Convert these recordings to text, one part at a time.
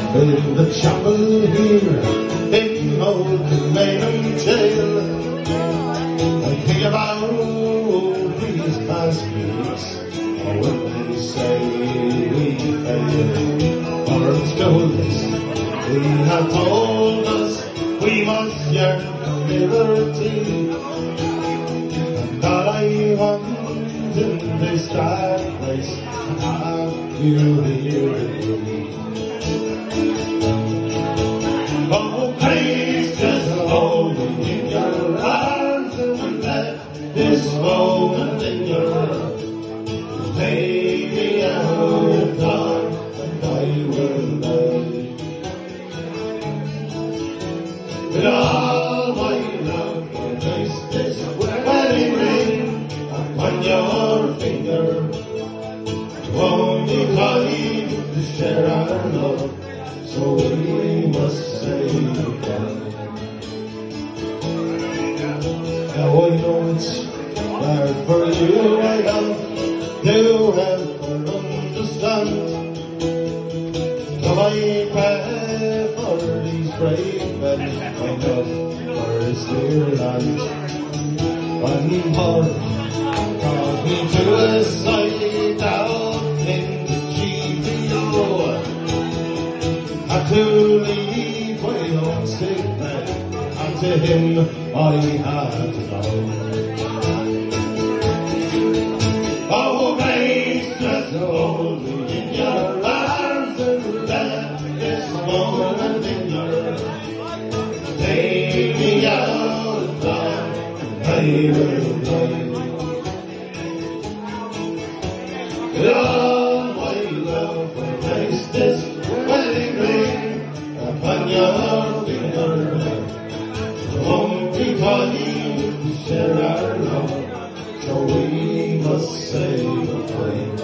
in the chapel here in old Maynham jail. I think about these past weeks, or when they say we fail. Lawrence told us, they have told us we must yearn for liberty, and that I want in this dark place to have you here with me. Oh, please just hold me in your arms and let this moment in your love take me out of time, and I will die. With all my love, I place this wedding ring upon your finger. Won't be time to share our love, so we must say goodbye. Now I know it's hard for you, I have to help understand. Now I pray for these brave men I love for this dear land. One more brought me to a side down in the GPO. Had to leave my own sick man, and to him I had to go. Oh, please just hold me in your arms and let this moment in your life take me out of time, and I will die. With all my love, I place this wedding ring upon your finger. It won't be time to share our love, so we must say goodbye.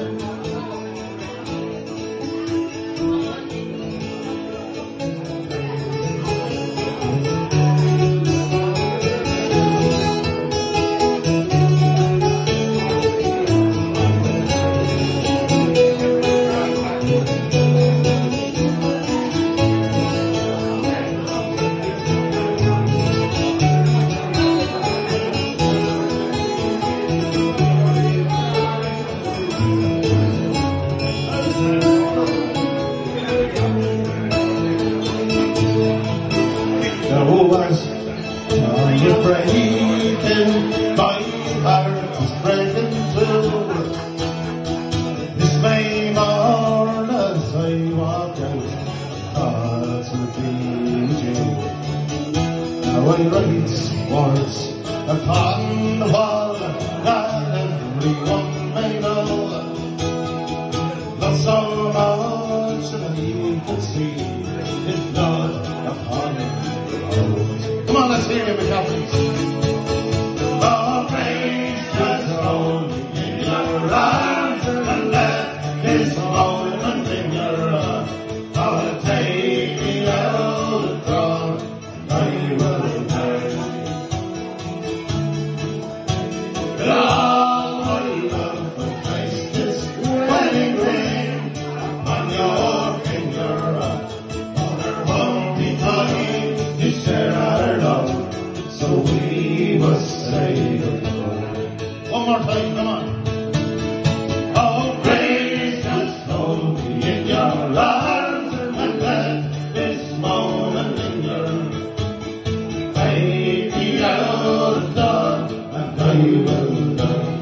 Are you breaking my heart is breaking too? This May morn as I walk out, thoughts of being you. Now I write words upon the wall that everyone may know. Not so much that you can see, if not upon the road. Come on, let's hear it, McCaffrey. Oh, please just hold me in your arms and let this moment in your love I'll take me out of dawn, and I will die. With all my love, I place this wedding ring on your finger. Oh, there won't be time to share our love, so we must say goodbye. One more time, come on. Oh, please just hold me in your arms and let this moment in your take me out of dawn, and I will die.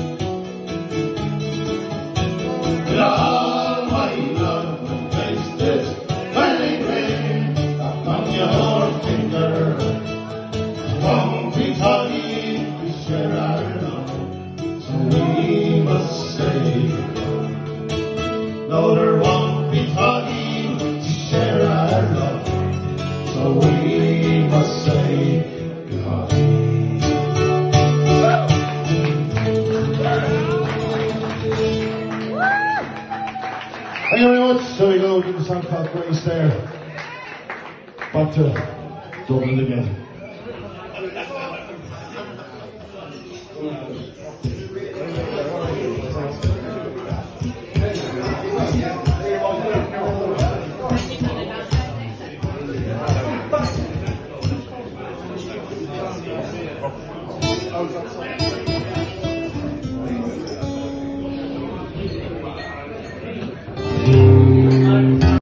With all my love, I place this wedding ring upon your finger. Won't be time to share our love, so we must say goodbye. No, there won't be time to share our love, so we must say goodbye. Thank you very much. So we go to the song called Grace there. Back to Dublin again. Oh,